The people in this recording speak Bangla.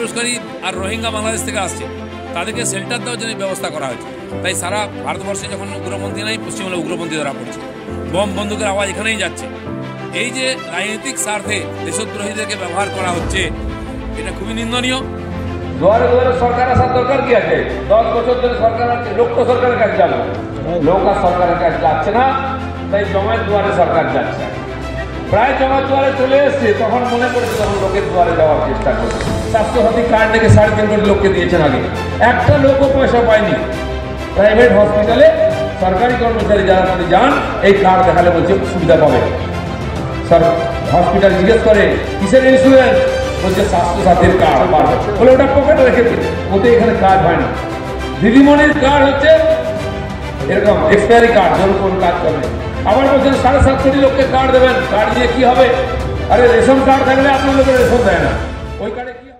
অনুপ্রবেশকারী আর রোহিঙ্গা বাংলাদেশ থেকে আসছে, তাদেরকে শেল্টার দেওয়ার জন্য ব্যবস্থা করা হয়েছে। তাই সারা ভারতবর্ষে যখন উগ্রপন্থী নাই, পশ্চিমবঙ্গে উগ্রপন্থী ধরা পড়ছে, বম বন্দুকের আওয়াজ এখানেই যাচ্ছে। এই যে রাজনৈতিক স্বার্থে দেশদ্রোহীদেরকে ব্যবহার করা হচ্ছে, এটা খুবই নিন্দনীয়। দুয়ারে দুয়ারে সরকার আসার দরকার কি আছে? 10 বছর ধরে সরকার আছে, লোক তো সরকারের কাছে যাবে, লোক আর সরকারের কাছে যাচ্ছে না। তাই জমায়েত দুয়ারে সরকার যাচ্ছে, প্রায় জমায়েত দুয়ারে চলে এসছে। তখন মনে করেছে, তখন লোকের দুয়ারে যাওয়ার চেষ্টা করছে। স্বাস্থ্যসাথী কার্ড থেকে 3.5 কোটি লোককে দিয়েছেন আগে, একটা লোকও পয়সা পায়নি। প্রাইভেট হসপিটালে সরকারি কর্মচারী যারা আপনি যান, এই কার্ড দেখালে বলছে সুবিধা পাবে। স্যার হসপিটাল জিজ্ঞেস করে কিসের ইন্স্যুরেন্স, বলছে স্বাস্থ্যসাথীর কার্ড পাবে, বলে ওটা পকেটে রেখে দিন, ওতে এখানে কাজ হয় না। দিদিমণির কার্ড হচ্ছে এরকম এক্সপায়ারি কার্ড, ধরুন কোন কাজ করবে। আবার বলছেন 7.5 কোটি লোককে কার্ড দেবেন, কার্ড দিয়ে কি হবে? আরে রেশন কার্ড থাকলে আপনার লোকের রেশন দেয় না, ওই কার্ডে কি